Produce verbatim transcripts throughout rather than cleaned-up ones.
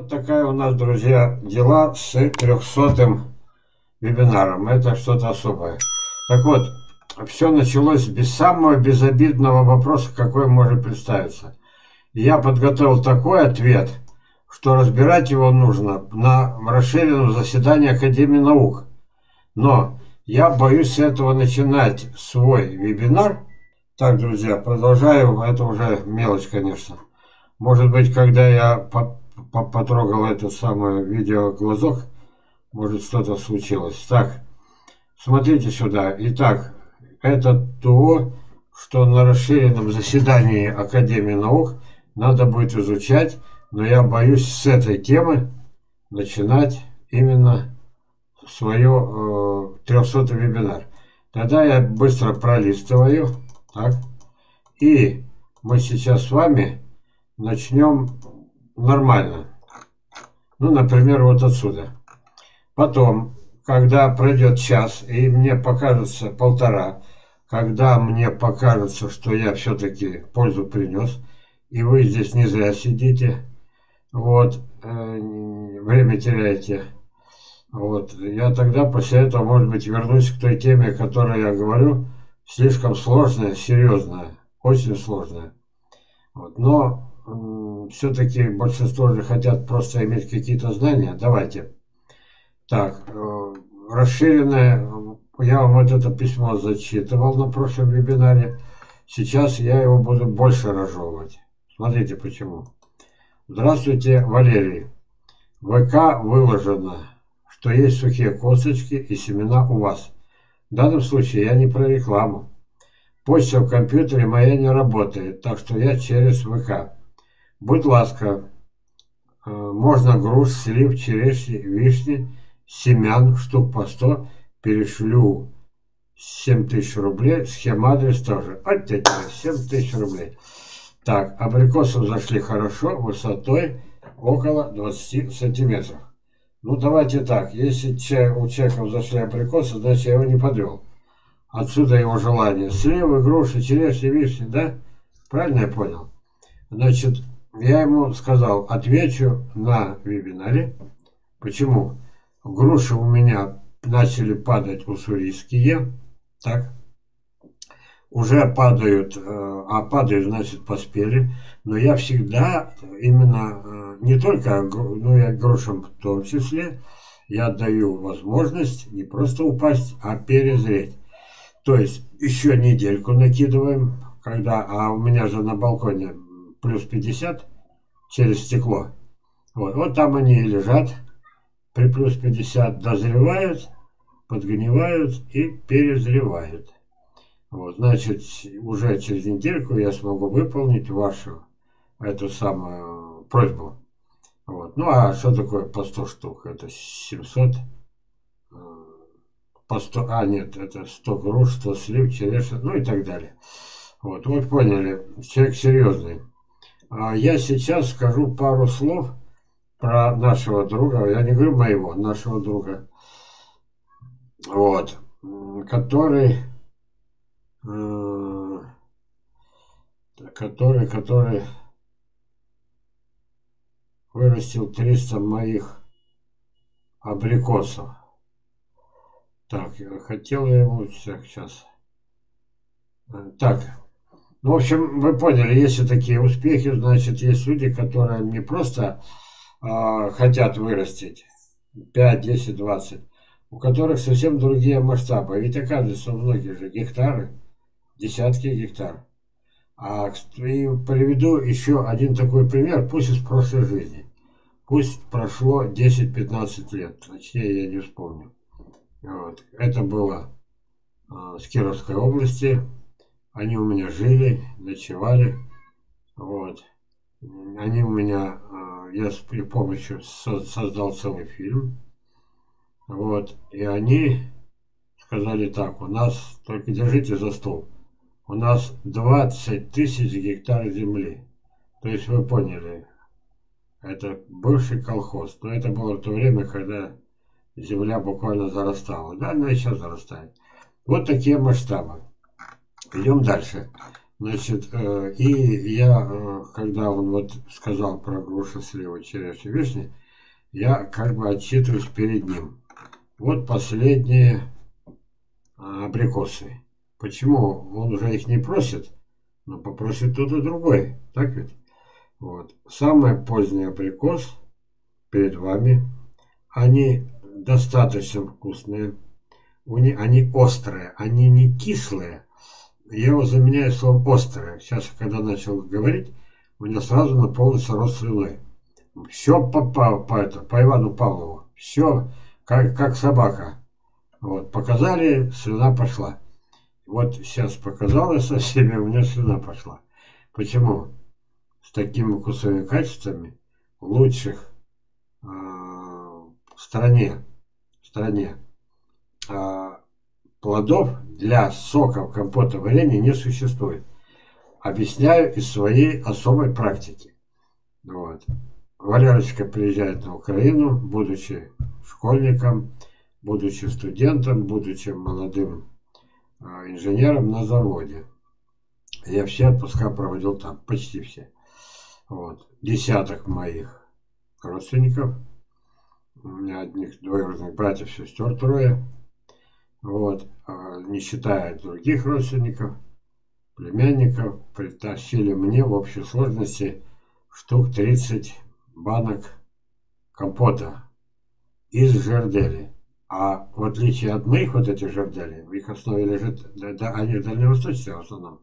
Вот такая у нас, друзья, дела с трехсотым вебинаром. Это что-то особое. Так вот, все началось без самого безобидного вопроса, какой может представиться. Я подготовил такой ответ, что разбирать его нужно на расширенном заседании Академии наук. Но я боюсь с этого начинать свой вебинар. Так, друзья, продолжаю. Это уже мелочь, конечно. Может быть, когда я потрогал это самое видеоглазок, может, что-то случилось. Так, смотрите сюда. Итак, это то, что на расширенном заседании Академии наук надо будет изучать, но я боюсь с этой темы начинать именно свое э, трехсотый вебинар. Тогда я быстро пролистываю. Так, и мы сейчас с вами начнем нормально. Ну, например, вот отсюда. Потом, когда пройдет час, и мне покажется полтора, когда мне покажется, что я все-таки пользу принес, и вы здесь не зря сидите, вот, э, время теряете, вот, я тогда после этого, может быть, вернусь к той теме, о которой я говорю, слишком сложная, серьезная, очень сложная. Вот, но все-таки большинство же хотят просто иметь какие-то знания. Давайте. Так, э, расширенное, я вам вот это письмо зачитывал на прошлом вебинаре. Сейчас я его буду больше разжевывать. Смотрите почему. Здравствуйте, Валерий. В ВК выложено, что есть сухие косточки и семена у вас. В данном случае я не про рекламу. Почта в компьютере моя не работает, так что я через ВК. Будь ласка, можно груш, слив, черешни, вишни, семян, штук по сто, перешлю семь тысяч рублей, схема адрес тоже. Вот эти семь тысяч рублей. Так, абрикосы зашли хорошо, высотой около двадцати сантиметров. Ну, давайте так, если у человека зашли абрикосы, значит, я его не подвел. Отсюда его желание. Сливы, груши, черешни, вишни, да? Правильно я понял? Значит, я ему сказал, отвечу на вебинаре. Почему? Груши у меня начали падать уссурийские. Так. Уже падают, а падают, значит, поспели. Но я всегда именно, не только, ну, я грушам в том числе, я даю возможность не просто упасть, а перезреть. То есть еще недельку накидываем, когда, а у меня же на балконе плюс пятьдесят через стекло. Вот, вот там они и лежат, при плюс пятьдесят дозревают, подгнивают и перезревают. Вот, значит, уже через недельку я смогу выполнить вашу эту самую просьбу. Вот. Ну а что такое по сто штук? Это семьсот. По сто, а нет, это сто груш, сто слив, черешня, ну и так далее. Вот, вы поняли, человек серьезный. А я сейчас скажу пару слов про нашего друга, я не говорю моего, нашего друга, вот, который, э, который, который вырастил триста моих абрикосов. Так, хотел я ему сейчас. Так, ну, в общем, вы поняли, если такие успехи, значит, есть люди, которые не просто э, хотят вырастить пять, десять, двадцать, у которых совсем другие масштабы. Ведь оказывается, у многих же гектары, десятки гектар. А и приведу еще один такой пример, пусть из прошлой жизни. Пусть прошло десять-пятнадцать лет, точнее я не вспомню. Вот. Это было э, с Кировской области. Они у меня жили, ночевали. Вот. Они у меня, э, я с их помощью со создал целый фильм. Вот. И они сказали так, у нас, только держите за стол, у нас двадцать тысяч гектар земли. То есть вы поняли, это бывший колхоз. Но это было в то время, когда земля буквально зарастала. Да, она и сейчас зарастает. Вот такие масштабы. Идем дальше. Значит, э, и я, э, когда он вот сказал про груши, сливы, черешни, вишни, я как бы отчитываюсь перед ним. Вот последние а, абрикосы. Почему? Он уже их не просит, но попросит тот и другой. Так ведь? Вот. Самый поздний абрикос перед вами. Они достаточно вкусные. Они острые, они не кислые. Я его заменяю словом острое. Сейчас, когда начал говорить, у меня сразу наполнился рот слюной. Все по, по, по, это, по Ивану Павлову. Все как, как собака. Вот, показали, слюна пошла. Вот сейчас показал я со всеми, у меня слюна пошла. Почему? С такими вкусовыми качествами лучших э, в стране, в стране э, плодов для соков, компота, варенья не существует. Объясняю из своей особой практики. Вот. Валерочка приезжает на Украину, будучи школьником, будучи студентом, будучи молодым э, инженером на заводе. Я все отпуска проводил там, почти все. Вот. Десяток моих родственников. У меня одних двоюродных братьев, сестер трое. Вот. А не считая других родственников, племянников, притащили мне в общей сложности штук тридцать банок компота из жердели. А в отличие от моих вот этих жерделей, в их основе лежит, да, да, они дальневосточные в основном,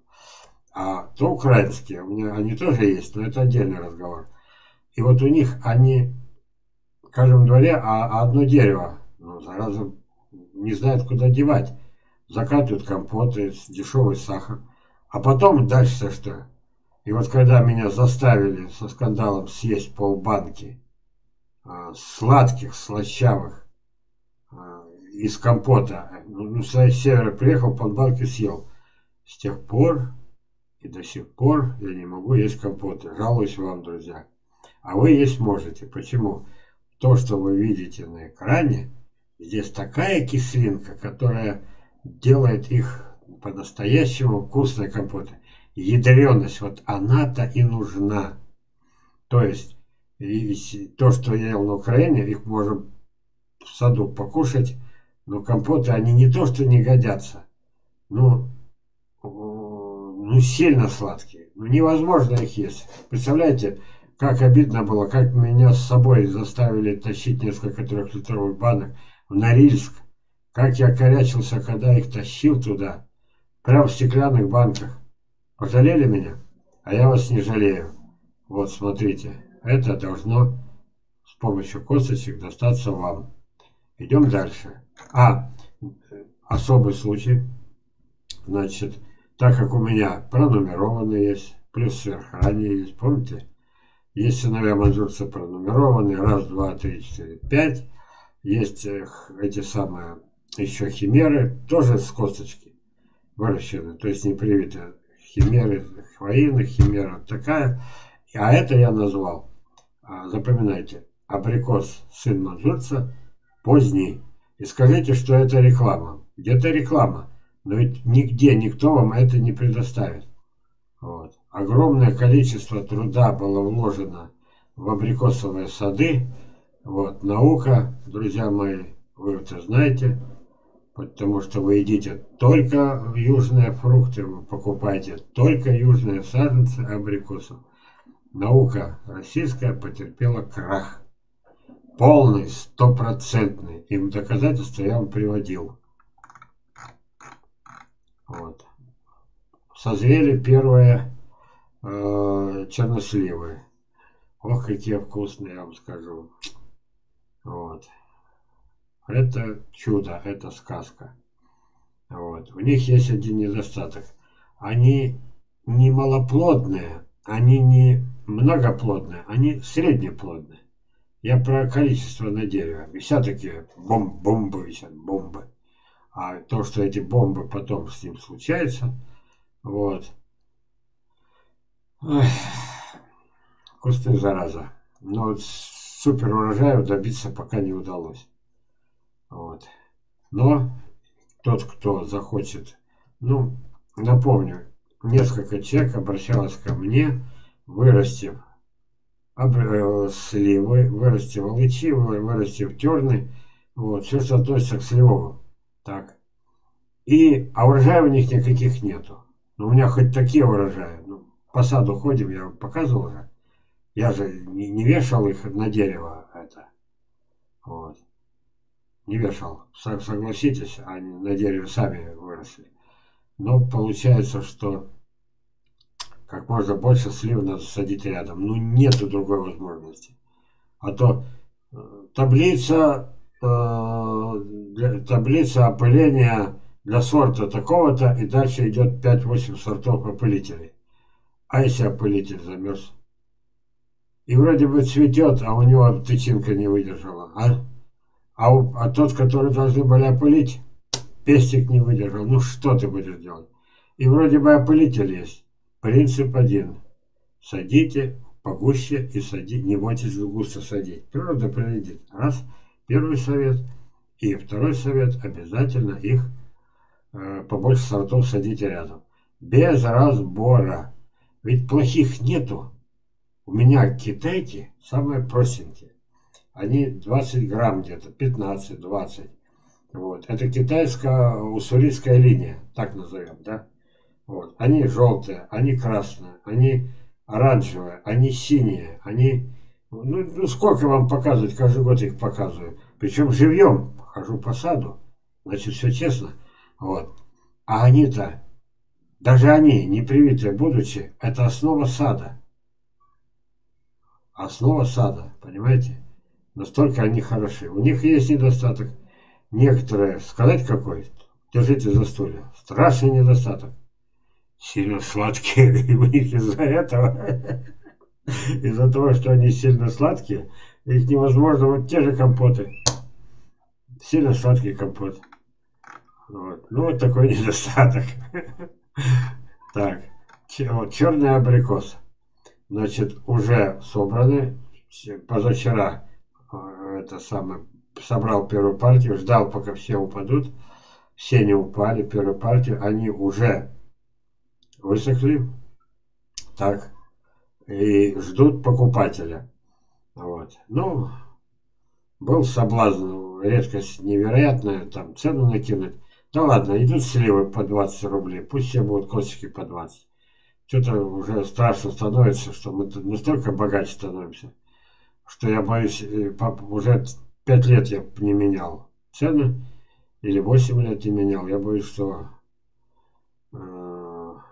а то украинские, у меня они тоже есть, но это отдельный разговор. И вот у них они, в каждом дворе, а одно дерево, ну, зараза, не знают, куда девать. Закатывают компоты, дешевый сахар. А потом дальше что? И вот когда меня заставили со скандалом съесть полбанки э, сладких, слащавых э, из компота, ну, с севера приехал, полбанки съел. С тех пор и до сих пор я не могу есть компоты. Жалуюсь вам, друзья. А вы есть можете. Почему? То, что вы видите на экране, здесь такая кислинка, которая делает их по-настоящему вкусные компоты. Ядреность, вот она-то и нужна. То есть, и то, что я ел на Украине, их можно в саду покушать, но компоты, они не то, что не годятся, ну, ну сильно сладкие. Ну, невозможно их есть. Представляете, как обидно было, как меня с собой заставили тащить несколько трехлитровых банок в Норильск. Как я корячился, когда их тащил туда, прямо в стеклянных банках. Пожалели меня? А я вас не жалею. Вот, смотрите, это должно с помощью косточек достаться вам. Идем дальше. А, особый случай. Значит, так как у меня пронумерованные есть, плюс сверхранние есть, помните? Есть сыновья маньчжурца пронумерованные, раз, два, три, четыре, пять. Есть эти самые еще химеры, тоже с косточки выращены, то есть не привиты. Химеры, хвоиных, химера такая. А это я назвал, запоминайте, абрикос сын маньчжурца поздний. И скажите, что это реклама. Где-то реклама. Но ведь нигде никто вам это не предоставит. Вот. Огромное количество труда было вложено в абрикосовые сады. Вот. Наука, друзья мои, вы это знаете. Потому что вы едите только южные фрукты, вы покупаете только южные саженцы абрикосов. Наука российская потерпела крах. Полный, стопроцентный. Им доказательства я вам приводил. Вот. Созрели первые э, черносливы. Ох, какие вкусные, я вам скажу. Вот. Это чудо, это сказка. Вот. У них есть один недостаток. Они не малоплодные, они не многоплодные, они среднеплодные. Я про количество на дереве. Висят такие бом бомбы, висят бомбы. А то, что эти бомбы потом с ним случается, вот. Эх, вкусная зараза. Но вот супер урожая добиться пока не удалось. Вот. Но тот, кто захочет, ну, напомню, несколько человек обращалось ко мне, вырастив сливы, вырастив алычи, вырастив терны, вот, все, что относится к сливовым. Так. И, а урожая у них никаких нету. Но у меня хоть такие урожаи. Ну, по саду ходим, я вам показывал уже. Я же не, не вешал их на дерево, это. Вот. Не вешал. Согласитесь, они на дереве сами выросли. Но получается, что как можно больше слив надо садить рядом. Ну, нету другой возможности. А то э, таблица, э, для, таблица опыления для сорта такого-то, и дальше идет пять-восемь сортов опылителей. А если опылитель замерз? И вроде бы цветет, а у него тычинка не выдержала. А, а, у, а тот, который должны были опылить, пестик не выдержал. Ну что ты будешь делать? И вроде бы опылитель есть. Принцип один. Садите погуще и садите. Не бойтесь густо садить. Природа прилетит. Раз. Первый совет. И второй совет. Обязательно их э, побольше сортов садите рядом. Без разбора. Ведь плохих нету. У меня китайки самые простенькие. Они двадцать грамм где-то. пятнадцать-двадцать. Вот. Это китайская уссурийская линия. Так назовем, да? Вот. Они желтые, они красные, они оранжевые, они синие, они... Ну, ну сколько вам показывать, каждый год их показываю. Причем живьем, хожу по саду, значит все честно. Вот. А они-то, даже они, не привитые будучи, это основа сада. Основа сада, понимаете? Настолько они хороши. У них есть недостаток. Некоторые, сказать какой, держите за стулья, страшный недостаток. Сильно сладкие, и у них из-за этого, из-за того, что они сильно сладкие, их невозможно, вот те же компоты, сильно сладкий компот. Вот. Ну, вот такой недостаток. Так, вот, черный абрикос. Значит, уже собраны, позавчера, это самое, собрал первую партию, ждал, пока все упадут, все не упали, первую партию, они уже высохли, так, и ждут покупателя. Вот. Ну, был соблазн, редкость невероятная, там цену накинуть. Да ладно, идут сливы по двадцать рублей, пусть все будут косточки по двадцать. Что-то уже страшно становится, что мы настолько богаче становимся, что я боюсь, уже пять лет я не менял цены, или восемь лет не менял, я боюсь, что э,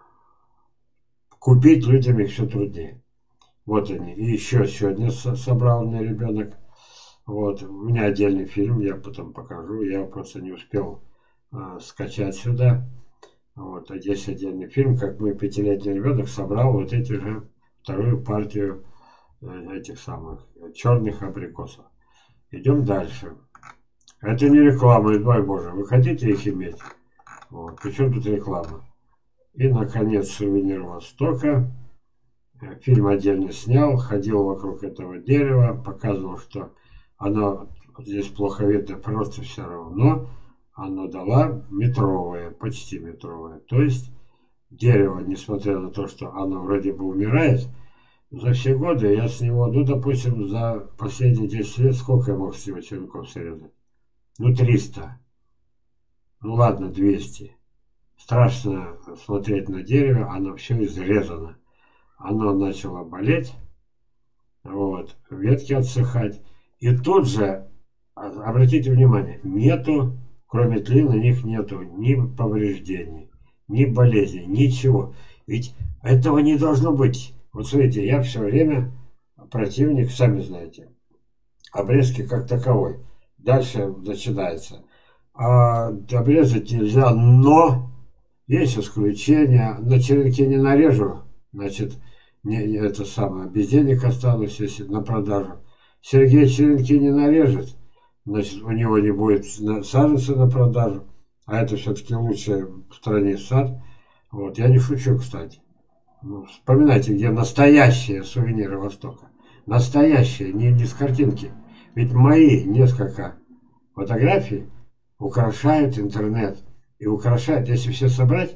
купить людям их все труднее. Вот они. И еще сегодня собрал мне ребенок. Вот. У меня отдельный фильм, я потом покажу. Я просто не успел э, скачать сюда. Вот. А здесь отдельный фильм, как мой пятилетний ребенок собрал вот эти же вторую партию э, этих самых черных абрикосов. Идем дальше. Это не реклама, и дай Боже. Вы хотите их иметь? Вот. Причем тут реклама? И, наконец, сувенир Востока. Фильм отдельно снял, ходил вокруг этого дерева, показывал, что оно, здесь плохо видно, просто все равно, оно дало метровое, почти метровое. То есть дерево, несмотря на то, что оно вроде бы умирает, за все годы я с него, ну, допустим, за последние десять лет, сколько я мог с него черенков срезать? Ну, триста. Ну, ладно, двести. Страшно смотреть на дерево, оно все изрезано. Оно начало болеть, вот, ветки отсыхать. И тут же, обратите внимание, нету, кроме тлей, на них нету ни повреждений, ни болезней, ничего. Ведь этого не должно быть. Вот смотрите, я все время противник, сами знаете, обрезки как таковой. Дальше начинается. А обрезать нельзя, но есть исключения. На черенке не нарежу, значит, не, не это самое, без денег останусь, если на продажу. Сергей черенки не нарежет, значит, у него не будет саженца на продажу, а это все-таки лучший в стране сад. Вот, я не шучу, кстати. Ну, вспоминайте, где настоящие сувениры Востока. Настоящие, не, не с картинки. Ведь мои несколько фотографий украшают интернет. И украшают, если все собрать,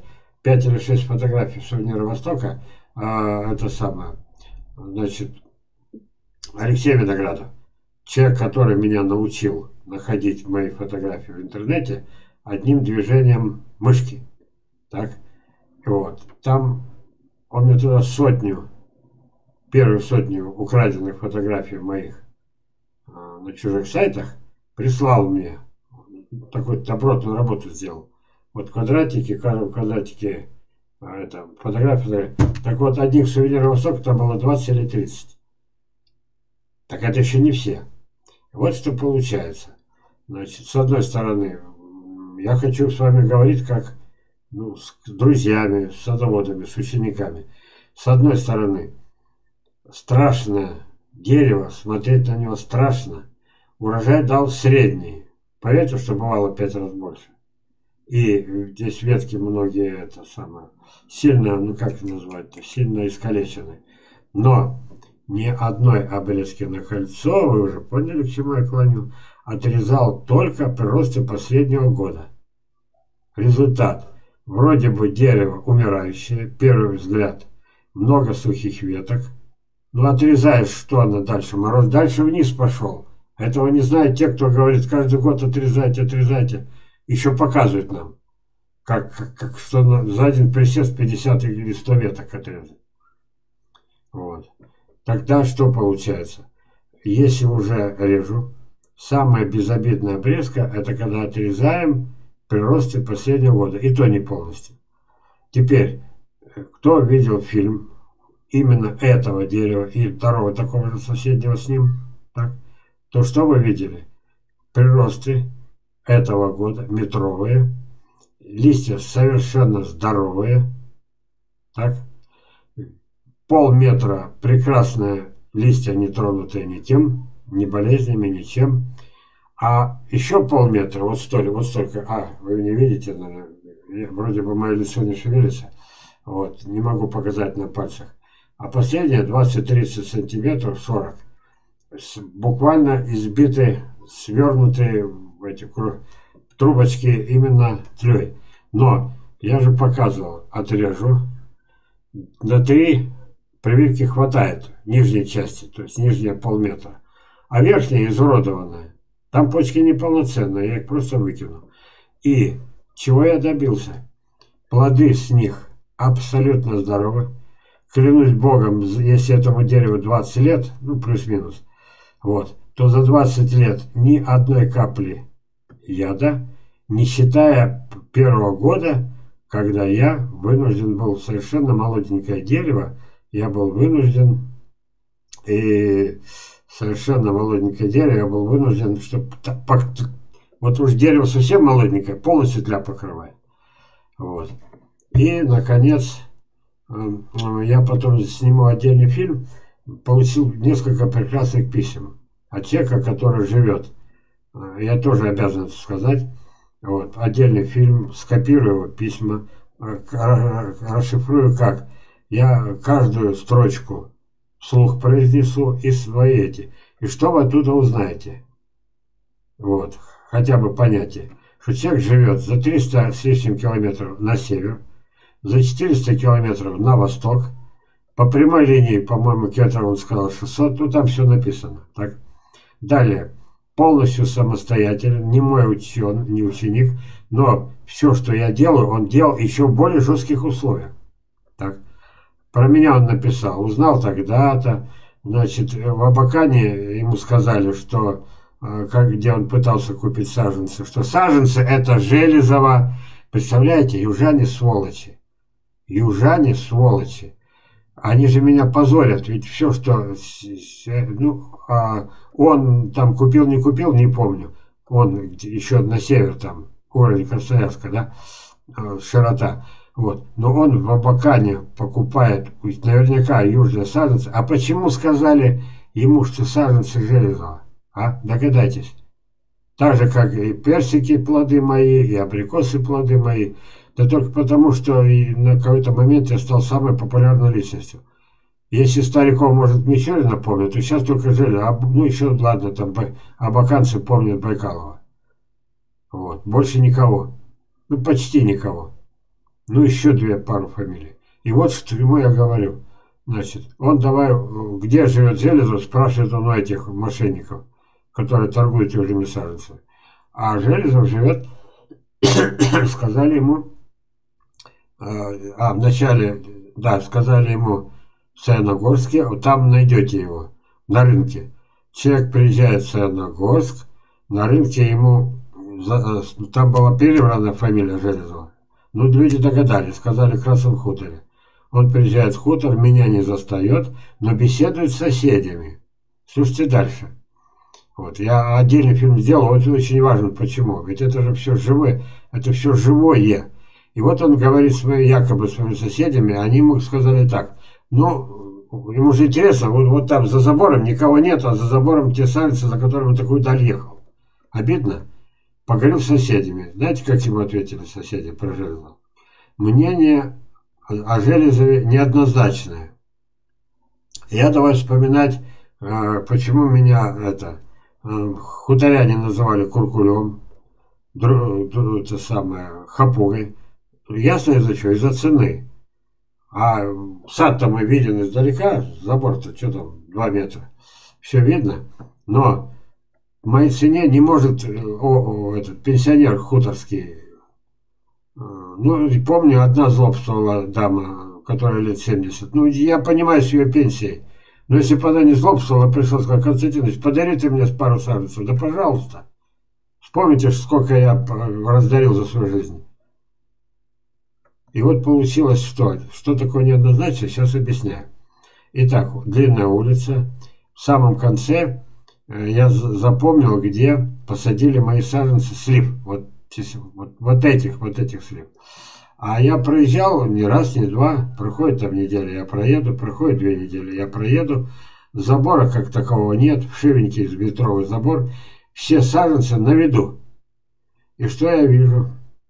пять или шесть фотографий сувенира Востока. А, это самое, значит, Алексей Виноградов, человек, который меня научил находить мои фотографии в интернете одним движением мышки. Так, вот. Там он мне туда сотню, первую сотню украденных фотографий моих а, на чужих сайтах прислал мне. Такую добротную работу сделал. Вот квадратики, в каждом квадратике а, это, фотографии. Так вот, одних сувениров Востока там было двадцать или тридцать. Так это еще не все. Вот что получается. Значит, с одной стороны, я хочу с вами говорить как ну, с друзьями, с садоводами, с учениками. С одной стороны, страшное дерево, смотреть на него страшно. Урожай дал средний. Поверьте, что бывало пять раз больше. И здесь ветки многие, это самое, сильно, ну как назвать-то, сильно искалечены. Но ни одной обрезки на кольцо, вы уже поняли, к чему я клоню, отрезал только при росте последнего года. Результат. Вроде бы дерево умирающее, первый взгляд, много сухих веток. Но отрезаешь, что она дальше? Мороз дальше вниз пошел. Этого не знают те, кто говорит, каждый год отрезайте, отрезайте. Еще показывают нам, как, как, как что на, за один присест пятьдесят или сто веток отрезать. Вот. Тогда что получается? Если уже режу, самая безобидная обрезка, это когда отрезаем при росте последнего года. И то не полностью. Теперь, кто видел фильм именно этого дерева и второго такого же соседнего с ним, так, то что вы видели? Приросты этого года метровые, листья совершенно здоровые, так, полметра прекрасные листья, не тронутые никем, ни болезнями, ничем, а еще полметра, вот столько, вот столько, а, вы не видите, наверное, вроде бы мое лицо не шевелится, вот, не могу показать на пальцах, а последние двадцать-тридцать сантиметров, сорок, буквально избиты, свернутые в эти трубочки именно тлей. Но я же показывал, отрежу, на три прививки хватает нижней части, то есть нижняя полметра, а верхняя изуродованная. Там почки неполноценные, я их просто выкину. И чего я добился? Плоды с них абсолютно здоровы. Клянусь Богом, если этому дереву двадцать лет, ну плюс-минус, вот, то за двадцать лет ни одной капли яда, не считая первого года, когда я вынужден был, совершенно молоденькое дерево, я был вынужден, и совершенно молоденькое дерево, я был вынужден, чтобы, вот уж дерево совсем молоденькое, полностью тля покрывает. Вот. И, наконец, я потом сниму отдельный фильм, получил несколько прекрасных писем от человека, который живет. Я тоже обязан это сказать. Вот. Отдельный фильм, скопирую его письма, расшифрую как. Я каждую строчку вслух произнесу и свои эти. И что вы оттуда узнаете? Вот. Хотя бы понятие. Что человек живет за триста с лишним километров на север, за четыреста километров на восток, по прямой линии, по-моему, километров он сказал шестьсот, ну там все написано. Так. Далее, полностью самостоятельно, не мой учен, не ученик, но все, что я делаю, он делал еще в более жестких условиях. Так. Про меня он написал, узнал тогда-то, значит, в Абакане ему сказали, что, как, где он пытался купить саженцы, что саженцы это Железово, представляете, южане сволочи, южане сволочи. Они же меня позорят, ведь все, что ну, а он там купил, не купил, не помню. Он еще на север там, уровень Красноярска, да, широта. Вот. Но он в Абакане покупает наверняка южные саженцы. А почему сказали ему, что саженцы Железова? А? Догадайтесь. Так же, как и персики плоды мои, и абрикосы плоды мои. Да только потому, что и на какой-то момент я стал самой популярной личностью. Если стариков, может, Мичурина помнят, то сейчас только Железо. А, ну, еще, ладно, там абаканцы помнят Байкалова. Вот. Больше никого. Ну, почти никого. ну еще две пару фамилий. И вот что ему я говорю. Значит, он давай, где живет Железов, спрашивает он у этих мошенников, которые торгуют южными саженцами. А Железов живет, сказали ему, а вначале, да, сказали ему в Саяногорске, там найдете его, на рынке. Человек приезжает в Саяногорск, на рынке ему, там была перебрана фамилия Железова. Ну, люди догадались, сказали в Красном хуторе. Он приезжает в хутор, меня не застает, но беседует с соседями. Слушайте дальше. Вот, я отдельный фильм сделал, это очень важно, почему. Ведь это же все живое, это все живое. И вот он говорит своими, якобы своими соседями, они ему сказали так, ну, ему же интересно, вот, вот там за забором никого нет, а за забором те сальцы, за которым он такую даль ехал. Обидно? Поговорил с соседями. Знаете, как ему ответили соседи про Железова? Мнение о Железове неоднозначное. Я давай вспоминать, почему меня это хуторяне называли куркулем, это самое, хапугой. Ясно из-за чего? Из-за цены. А сад-то мы виден издалека, забор-то что там, два метра. Все видно. Но в моей цене не может о, о, этот пенсионер хуторский. Ну, помню, одна злобствовала дама, которая лет семьдесят. Ну, я понимаю с ее пенсией. Но если бы она не злобствовала, пришла и сказала, Константинович, подари ты мне пару саженцев. Да пожалуйста. Вспомните, сколько я раздарил за свою жизнь. И вот получилось что? Что такое неоднозначно, сейчас объясняю. Итак, длинная улица. В самом конце я запомнил, где посадили мои саженцы слив. Вот, вот, вот этих, вот этих слив. А я проезжал не раз, не два. Проходит там неделя, я проеду. Проходит две недели, я проеду. Забора как такового нет. Вшивенький метровый забор. Все саженцы на виду. И что я вижу?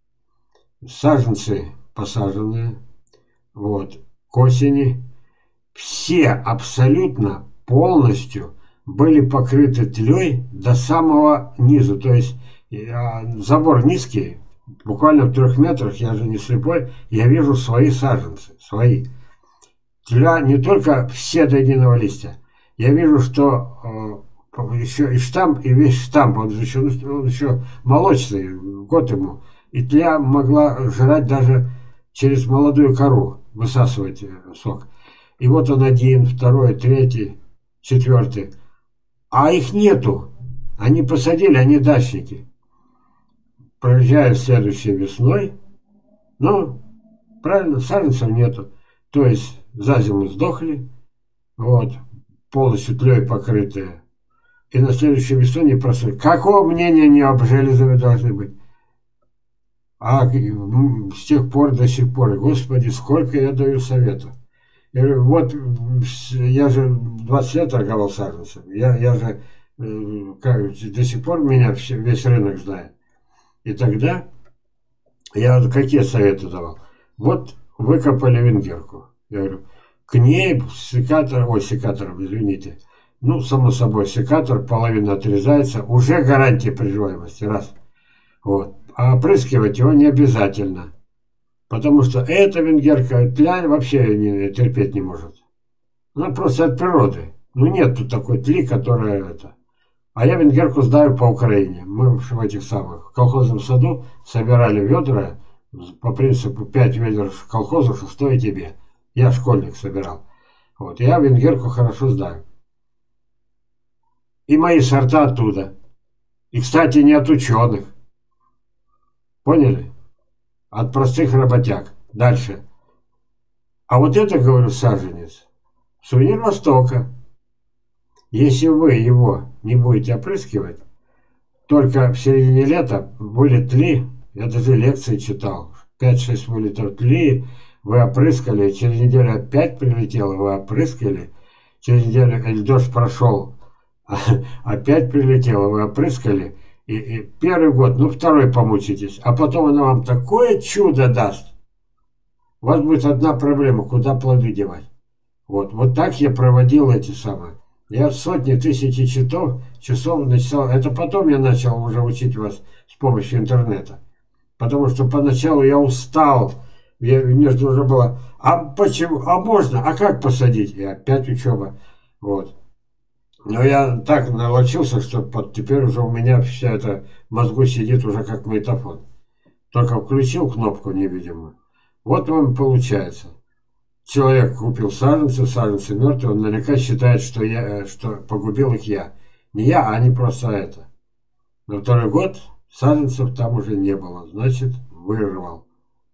Саженцы посаженные, вот, к осени, все абсолютно полностью были покрыты тлей до самого низу, то есть забор низкий, буквально в трех метрах, я же не слепой, я вижу свои саженцы, свои. Тля не только все до единого листья, я вижу, что э, еще и штамп, и весь штамп, он же еще, он еще молочный, год ему, и тля могла жрать даже через молодую кору, высасывать сок. И вот он один, второй, третий, четвертый. А их нету. Они посадили, они дачники. Проезжая следующей весной, ну, правильно, саженцев нету. То есть за зиму сдохли, вот, полностью тлей покрытые. И на следующей весной не проснули. Какого мнения не об Железове должны быть? А с тех пор до сих пор, Господи, сколько я даю советов. Я говорю, вот я же двадцать лет торговал саженцем. Я, я же как, до сих пор меня все, весь рынок знает. И тогда я какие советы давал? Вот выкопали венгерку. Я говорю, к ней секатор, ой, секатором, извините. Ну, само собой, секатор, половина отрезается. Уже гарантия приживаемости, раз. Вот. А опрыскивать его не обязательно. Потому что эта венгерка тля вообще не, терпеть не может. Она просто от природы. Ну нет тут такой тли, которая это. А я венгерку знаю по Украине. Мы в этих самых в колхозном саду собирали ведра по принципу пять ведер в колхозу, шестое тебе. Я школьник собирал. Вот. Я венгерку хорошо знаю. И мои сорта оттуда. И, кстати, не от ученых. Поняли? От простых работяг. Дальше. А вот это, говорю, саженец. Сувенир Востока. Если вы его не будете опрыскивать, только в середине лета были тли, я даже лекции читал, пять-шесть вылетов тли, вы опрыскали, через неделю опять прилетело, вы опрыскали, через неделю или дождь прошел, опять прилетело, вы опрыскали, и, и первый год, ну второй помучитесь, а потом она вам такое чудо даст. У вас будет одна проблема, куда плоды девать. Вот, вот так я проводил эти самые. Я сотни, тысячи часов, часов начал. Это потом я начал уже учить вас с помощью интернета. Потому что поначалу я устал Я, мне же нужно было, а почему, а можно, а как посадить? И опять учеба. Вот. Но я так налочился, что под, теперь уже у меня вся эта в мозгу сидит уже как магнитофон. Только включил кнопку невидимую. Вот вам получается. Человек купил саженцы, саженцы мертвые, он наверняка считает, что, я, что погубил их я. Не я, а не просто это. На второй год саженцев там уже не было, значит, вырвал.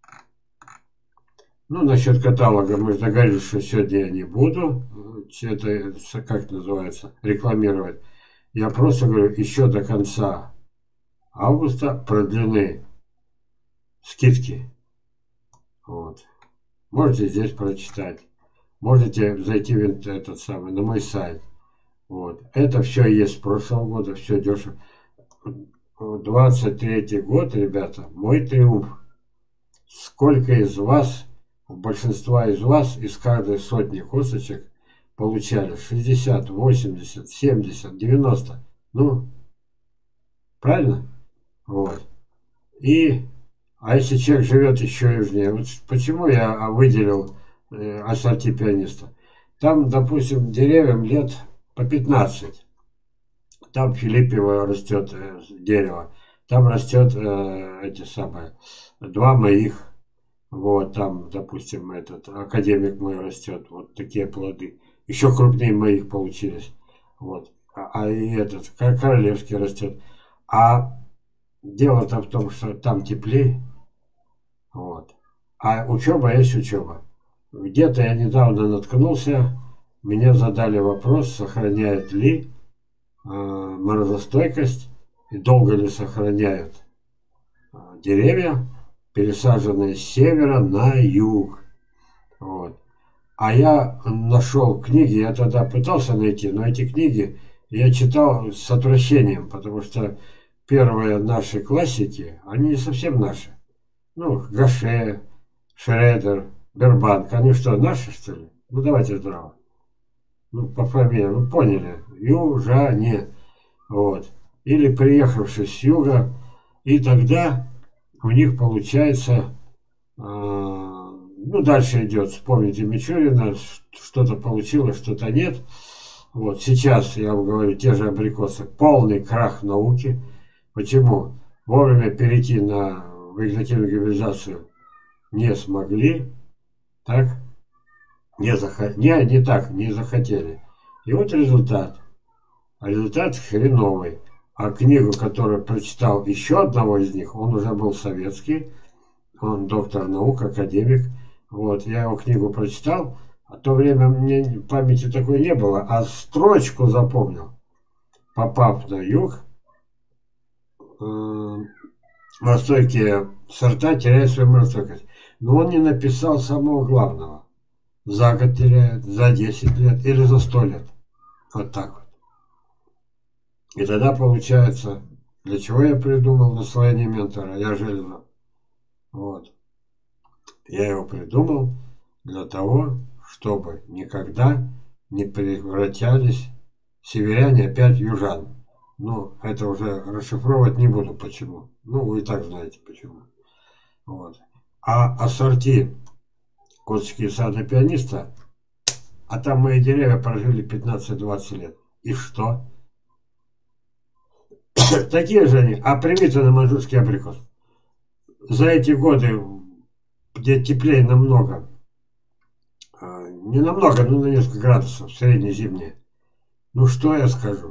Ну, насчет каталога мы же договорились, что сегодня я не буду это, как называется, рекламировать. Я просто говорю, еще до конца августа продлены скидки. Вот. Можете здесь прочитать. Можете зайти в этот самый, на мой сайт. Вот. Это все есть с прошлого года, все дешево. двадцать третий год, ребята, мой триумф. Сколько из вас, большинства из вас, из каждой сотни косточек получали шестьдесят, восемьдесят, семьдесят, девяносто. Ну, правильно? Вот. И, а если человек живет еще южнее, вот почему я выделил э, ассорти пианиста? Там, допустим, деревьям лет по пятнадцать. Там Филиппево растет э, дерево. Там растет э, эти самые, два моих. Вот там, допустим, этот академик мой растет. Вот такие плоды. Еще крупнее моих получились. Вот. А, а и этот, королевский растет. А дело-то в том, что там теплее. Вот. А учеба есть учеба. Где-то я недавно наткнулся, мне задали вопрос, сохраняет ли э, морозостойкость и долго ли сохраняют э, деревья, пересаженные с севера на юг. Вот. А я нашел книги, я тогда пытался найти, но эти книги я читал с отвращением, потому что первые наши классики, они не совсем наши. Ну, Гаше, Шредер, Бербанк, они что, наши, что ли? Ну, давайте здраво. Ну, по фамилии, вы поняли, южане. Вот. Или приехавшие с юга, и тогда у них получается, э, ну, дальше идет, вспомните Мичурина, что-то получилось, что-то нет. Вот, сейчас, я вам говорю, те же абрикосы, полный крах науки. Почему? Вовремя перейти на вегетативную гибридизацию не смогли, так, не, захот... не, не так, не захотели. И вот результат. А результат хреновый. А книгу, которую прочитал еще одного из них, он уже был советский, он доктор наук, академик. Вот, я его книгу прочитал, а в то время мне памяти такой не было, а строчку запомнил. Попав на юг, э, морозостойкие сорта теряют свою морозостойкость. Но он не написал самого главного. За год теряют, за десять лет или за сто лет. Вот так вот. И тогда получается, для чего я придумал наслоение ментора? Я железо. Вот. Я его придумал для того, чтобы никогда не превращались северяне опять в южан. Ну, это уже расшифровывать не буду, почему. Ну, вы и так знаете, почему. Вот. А ассорти косточки сада пианиста, а там мои деревья прожили пятнадцать-двадцать лет. И что? Такие же они, а привиты на маньчжурский абрикос. За эти годы, где теплее намного, не намного, но на несколько градусов, среднезимнее. Ну что я скажу?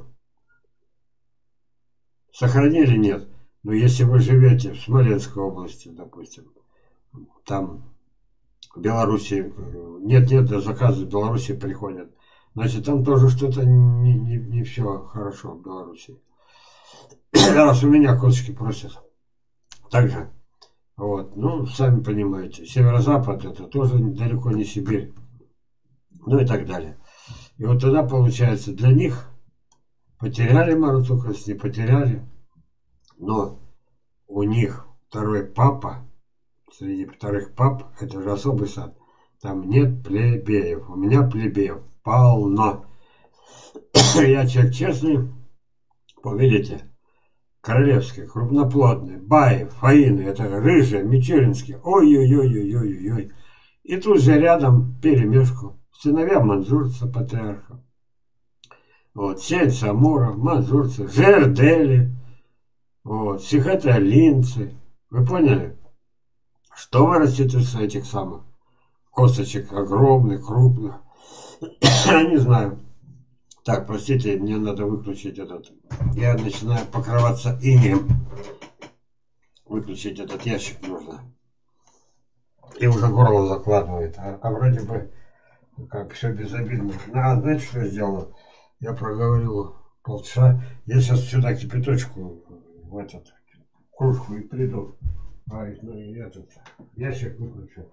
Сохранили нет. Но если вы живете в Смоленской области, допустим, там в Беларуси, нет-нет, да заказы в Беларуси приходят, значит там тоже что-то не, не, не все хорошо в Беларуси. Раз у меня косточки просят. Также, вот, ну, сами понимаете, северо-запад это тоже далеко не Сибирь. Ну и так далее. И вот тогда получается, для них потеряли морозостойкость, не потеряли, но у них второй папа, среди вторых пап, это же особый сад, там нет плебеев. У меня плебеев полно. Я человек честный, увидите, королевские, крупноплодные, баи, фаины, это рыжие, мичуринские, ой-ой-ой-ой-ой-ой. И тут же рядом перемешку. Сыновья манжурца, патриарха. Вот, сельцы, амуров, манжурцы, жердели, вот, сихотолинцы. Вы поняли? Что вырастет из этих самых косточек огромных, крупных? Не знаю. Так, простите, мне надо выключить этот. Я начинаю покрываться инеем. Выключить этот ящик нужно. И уже горло закладывает. А, а вроде бы как все безобидно. А знаете, что я сделал? Я проговорил полчаса. Я сейчас сюда кипяточку в этот кружку и приду. А, ну и этот ящик выключу.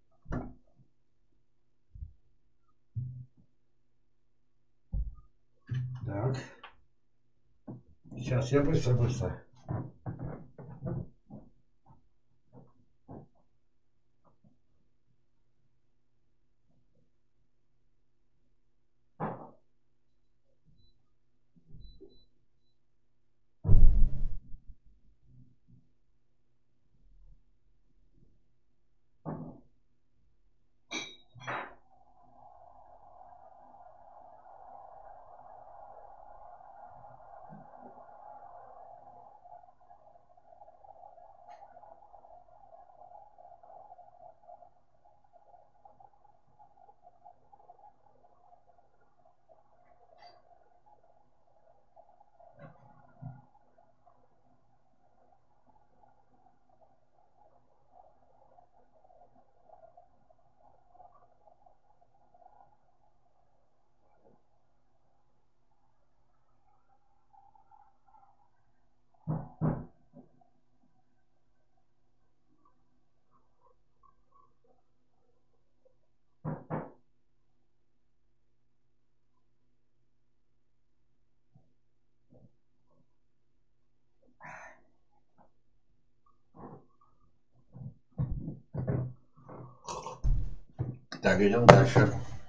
Так. Сейчас я быстро-быстро. Так, идем дальше.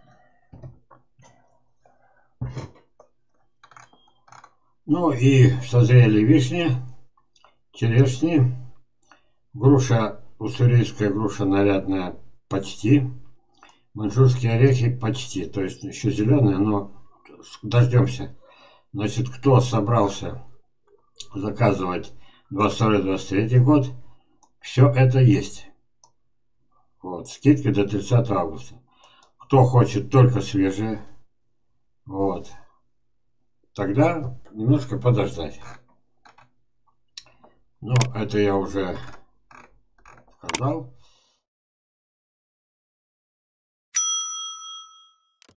Ну и созрели вишни, черешни, груша, уссурийская груша нарядная почти, маньчжурские орехи почти, то есть еще зеленые, но дождемся. Значит, кто собрался заказывать двадцать второй двадцать третий год, все это есть. Вот, скидки до тридцатого августа. Кто хочет только свежие, вот, тогда немножко подождать. Ну, это я уже сказал.